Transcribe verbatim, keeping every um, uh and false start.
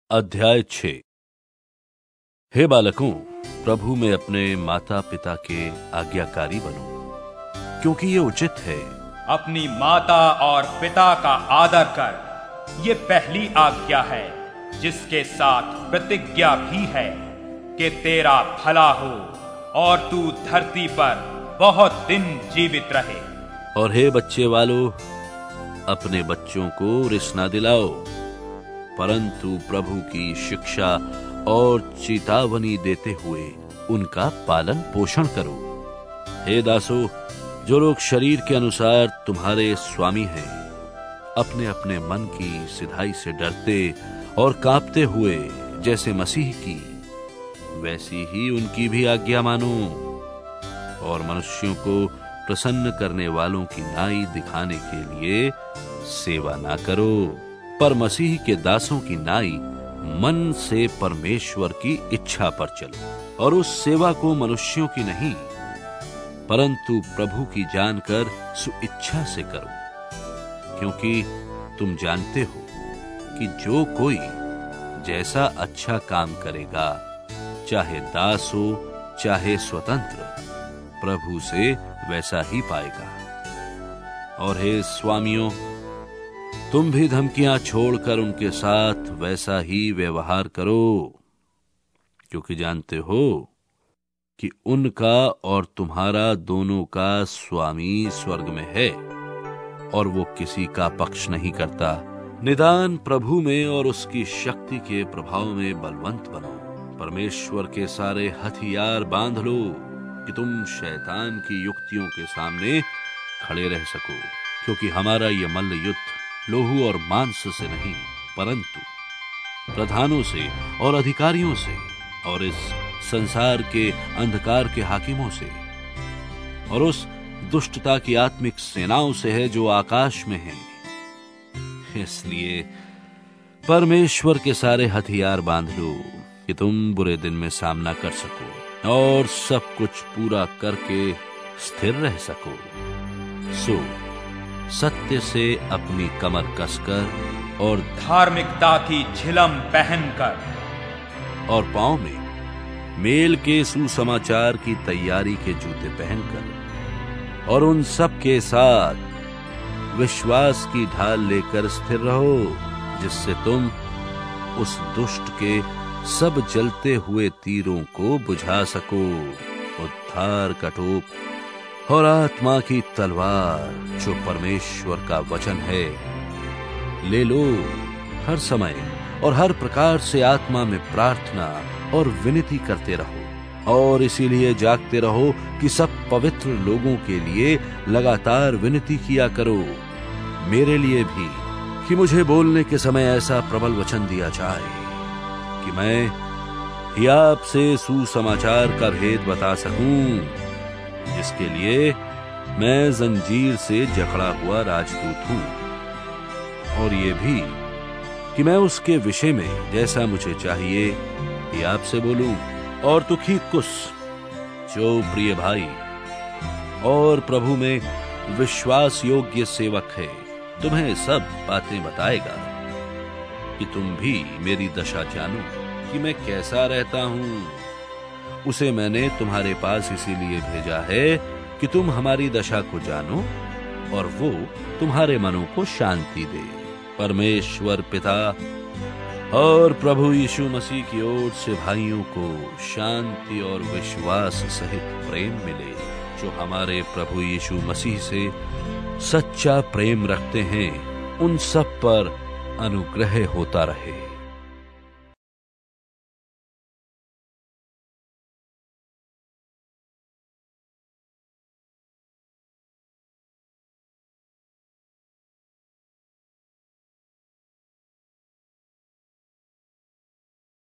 अध्याय छः। हे बालकों, प्रभु में अपने माता पिता के आज्ञाकारी बनो, क्योंकि ये उचित है। अपनी माता और पिता का आदर कर, ये पहली आज्ञा है, जिसके साथ प्रतिज्ञा भी है कि तेरा भला हो और तू धरती पर बहुत दिन जीवित रहे। और हे बच्चे वालों, अपने बच्चों को रिस न दिलाओ, परंतु प्रभु की शिक्षा और चेतावनी देते हुए उनका पालन पोषण करो। हे दासों, जो लोग शरीर के अनुसार तुम्हारे स्वामी हैं, अपने अपने मन की सिधाई से डरते और कांपते हुए जैसे मसीह की, वैसी ही उनकी भी आज्ञा मानो। और मनुष्यों को प्रसन्न करने वालों की नाई दिखाने के लिए सेवा ना करो, पर मसीह के दासों की नाई मन से परमेश्वर की इच्छा पर चलो। और उस सेवा को मनुष्यों की नहीं, परंतु प्रभु की जानकर सुइच्छा से करो, क्योंकि तुम जानते हो कि जो कोई जैसा अच्छा काम करेगा, चाहे दास हो चाहे स्वतंत्र, प्रभु से वैसा ही पाएगा। और हे स्वामियों, तुम भी धमकियां छोड़कर उनके साथ वैसा ही व्यवहार करो, क्योंकि जानते हो कि उनका और तुम्हारा दोनों का स्वामी स्वर्ग में है, और वो किसी का पक्ष नहीं करता। निदान प्रभु में और उसकी शक्ति के प्रभाव में बलवंत बनो। परमेश्वर के सारे हथियार बांध लो कि तुम शैतान की युक्तियों के सामने खड़े रह सको, क्योंकि हमारा ये मल्ल युद्ध लोहू और मांस से नहीं, परंतु प्रधानों से और अधिकारियों से और इस संसार के अंधकार के हाकिमों से और उस दुष्टता की आत्मिक सेनाओं से है जो आकाश में है। इसलिए परमेश्वर के सारे हथियार बांध लो कि तुम बुरे दिन में सामना कर सको और सब कुछ पूरा करके स्थिर रह सको। सो सत्य से अपनी कमर कसकर और धार्मिकता की झिलम पहनकर और पांव में मेल के सुसमाचार की तैयारी के जूते पहनकर और उन सब के साथ विश्वास की ढाल लेकर स्थिर रहो, जिससे तुम उस दुष्ट के सब जलते हुए तीरों को बुझा सको। उद्धार का टोप और आत्मा की तलवार, जो परमेश्वर का वचन है, ले लो। हर समय और हर प्रकार से आत्मा में प्रार्थना और विनती करते रहो, और इसीलिए जागते रहो कि सब पवित्र लोगों के लिए लगातार विनती किया करो, मेरे लिए भी, कि मुझे बोलने के समय ऐसा प्रबल वचन दिया जाए कि मैं हियाब से सुसमाचार का भेद बता सकूं, जिसके लिए मैं जंजीर से जकड़ा हुआ राजदूत हूं। और ये भी कि मैं उसके विषय में जैसा मुझे चाहिए हियाब से बोलूं। और तुखिकुस, जो प्रिय भाई और प्रभु में विश्वास योग्य सेवक है, तुम्हें सब बातें बताएगा, कि तुम भी मेरी दशा जानो कि मैं कैसा रहता हूं। उसे मैंने तुम्हारे पास इसीलिए भेजा है कि तुम हमारी दशा को जानो और वो तुम्हारे मनों को शांति दे। परमेश्वर पिता और प्रभु यीशु मसीह की ओर से भाइयों को शांति और विश्वास सहित प्रेम मिले, जो हमारे प्रभु यीशु मसीह से सच्चा प्रेम रखते हैं, उन सब पर अनुग्रह होता रहे।